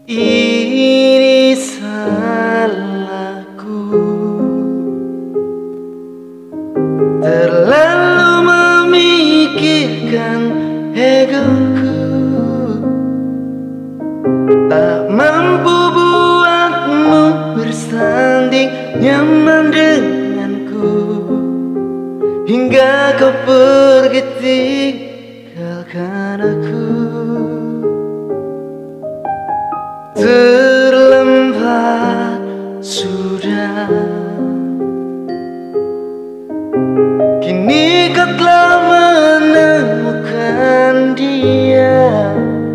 Ini salahku, terlalu memikirkan egoku, tak mampu buatmu bersanding nyaman denganku, hingga kau pergi tinggalkan aku. Terlambat sudah, kini kau telah menemukan dia,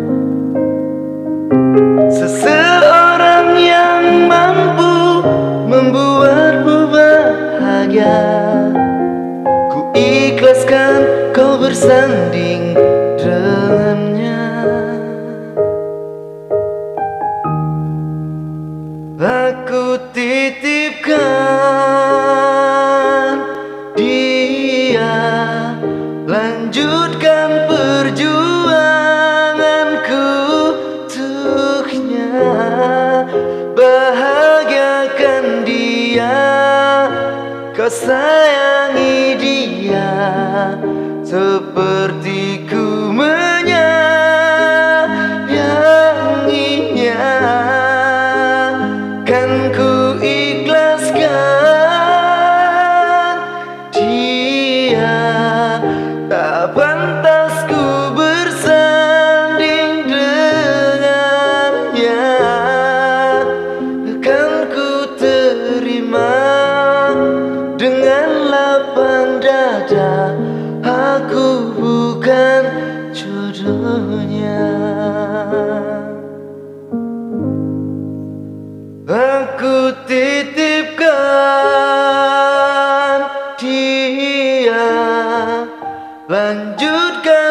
seseorang yang mampu membuatmu bahagia. Ku ikhlaskan kau bersanding dengannya. Aku titipkan dia, lanjutkan perjuanganku untuknya, bahagiakan dia, kau sayangi dia seperti ku menyayanginya. Kan ku ikhlaskan dia, tak pantas ku bersanding dengannya. Kan ku terima dengan lapang dada, aku bukan jodohnya. Aku titipkan dia, lanjutkan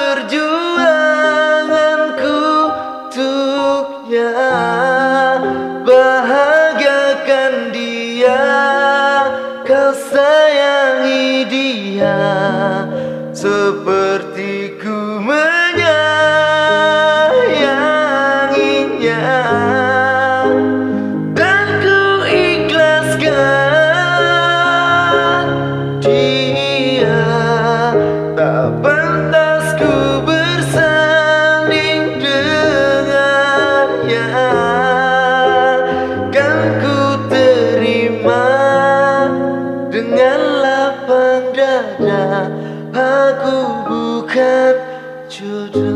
perjuanganku untuknya, bahagiakan dia, kau sayangi dia seperti ku menyayanginya. Tak pantas ku bersanding dengannya. Kan ku terima dengan lapang dada, aku bukan jodoh.